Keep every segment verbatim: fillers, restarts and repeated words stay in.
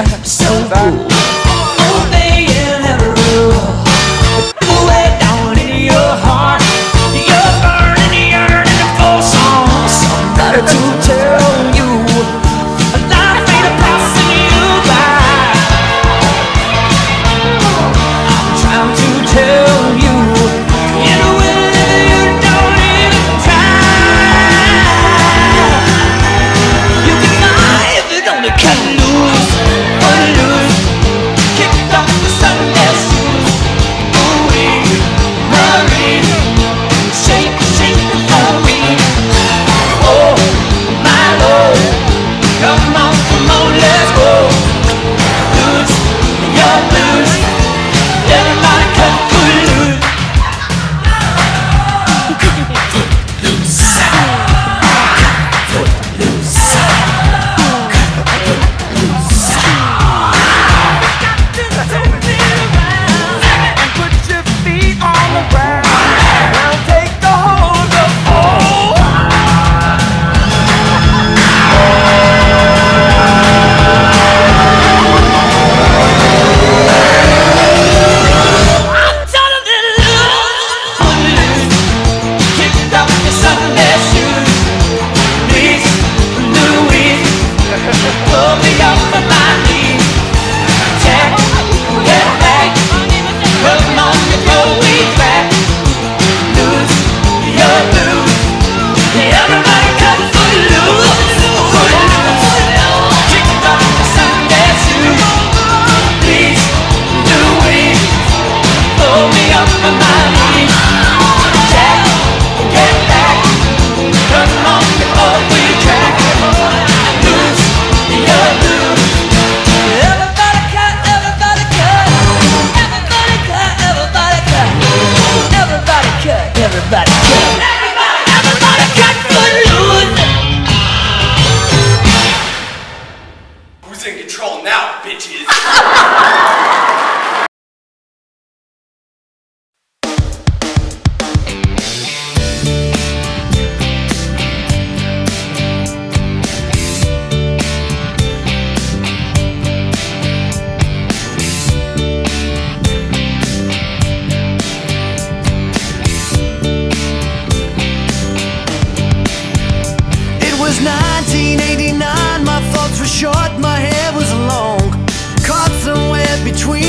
so cool. Obeying every rule, but way down in your heart, you're burning, yearning for some somebody to tell you life ain't passing you by. I'm trying to tell you in a way that you don't even try. You can fly if you don't cut loose, cut loose. Kicked off the Sunday shoes. Ooh-wee, Marie, shake, shake for me. Oh, my Lord, come on, come on, let's go. Lose your blues. Everybody cut foot loose. And put your feet on the ground. Now take the whole of the floor. I'm telling you, loose, kicked off your Sunday shoes. Please, Louise, pull me off of my knees. Check, get back, come on, you know we back. Lose your blues. Everybody cut foot loose, foot loose. Kicked off your Sunday shoes. Please, Louise, pull me off of my knees. Check, get back, come on, you know we track. Lose your blues. Everybody cut, everybody cut, everybody cut, everybody cut, everybody cut, everybody cut, everybody cut foot loose. Who's in control now, bitches? It was nineteen eighty-nine, my thoughts were short, my hair was long, caught somewhere between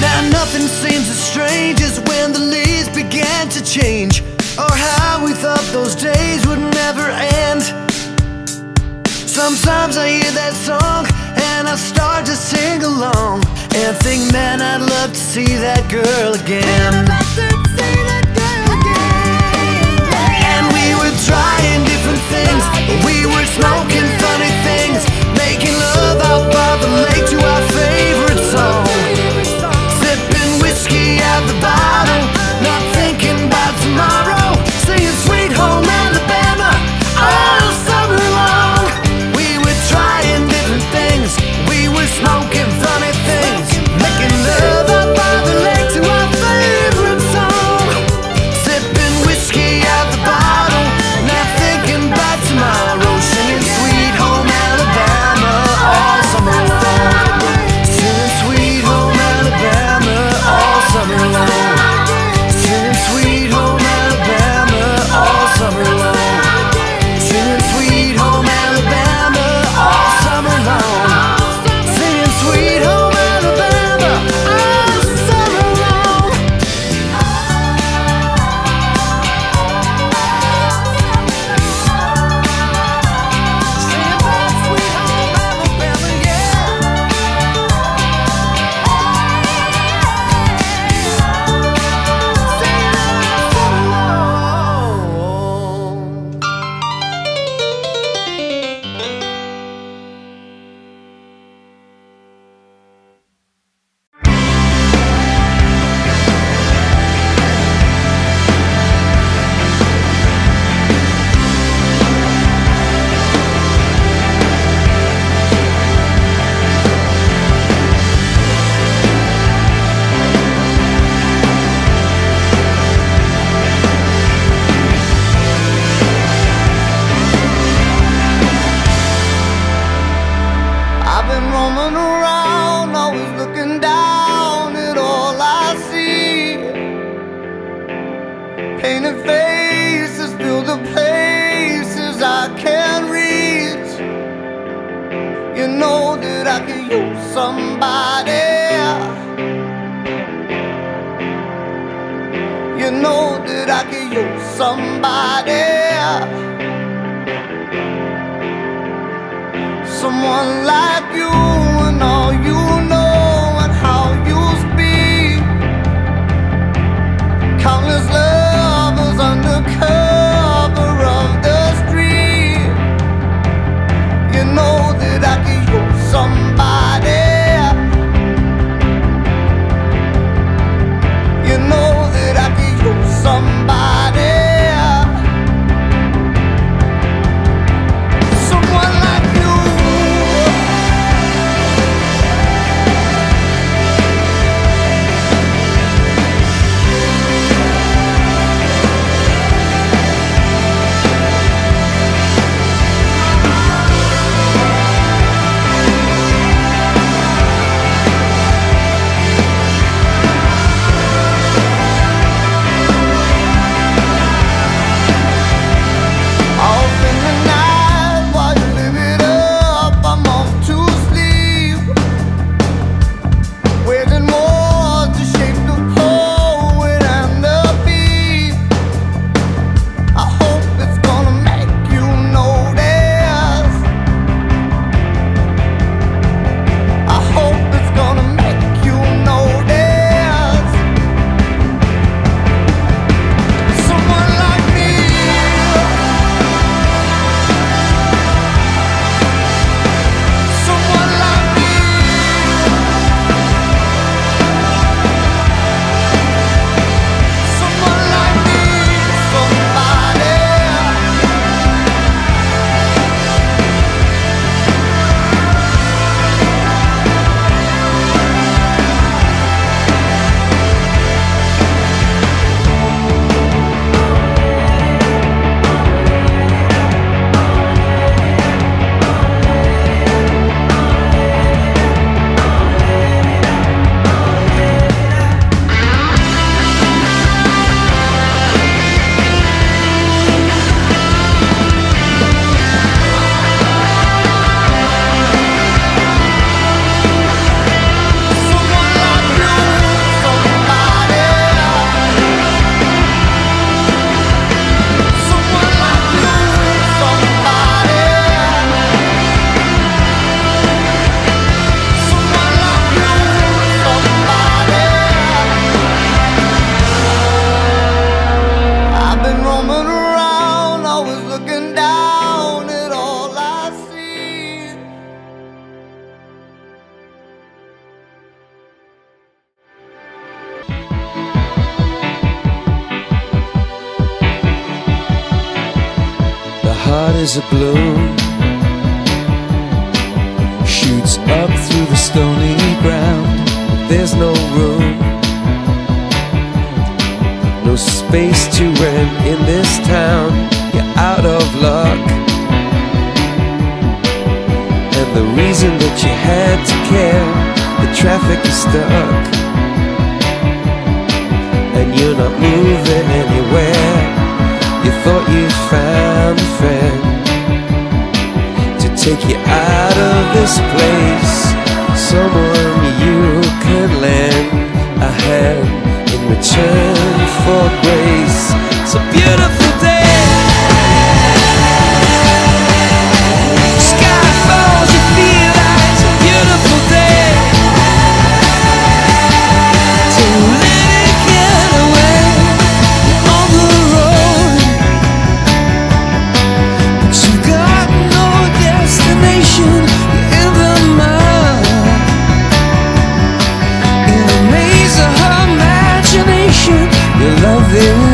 Now nothing seems as strange as when the leaves began to change, or how we thought those days would never end. Sometimes I hear that song and I start to sing along and think, man, I'd love to see that girl again. And we were trying different things, we were smoking funny things, making love out by the lake to our favorite song, sipping whiskey out the bottle, not thinking about tomorrow, singing Sweet Home Alabama all summer long. We were trying different things, we were smoking funny things, making love out by the lake to our favorite song, sipping whiskey out the bottle, not thinking about tomorrow, singing Sweet Home Alabama all summer long, singing Sweet Home Alabama all summer long, singing Sweet Home Alabama all summer long, singing Sweet Home Alabama all summer long, singing Sweet Home Alabama all summer long. Singing about Sweet Home Alabama, yeah. I've been roaming around, always looking down at all I see. Painted faces fill the places I can't reach. You know that I could use somebody. You know that I could use somebody. Someone like you and all you know and how you speak. Countless lovers under cover of the street. You know that I could use somebody. You know that I could use somebody. Someone like you. is abloom, shoots up through the stony ground. There's no room, no space to rent in this town. You're out of luck, and the reason that you had to care, the traffic is stuck, and you're not moving anywhere. You thought you found a friend to take you out of this place, someone you can lend a hand in return for grace. It's a beautiful day, sky falls, you feel like it's a beautiful day, so let it get away on the road. But you got no destination, you're in the mud, in the maze of her imagination. Your love is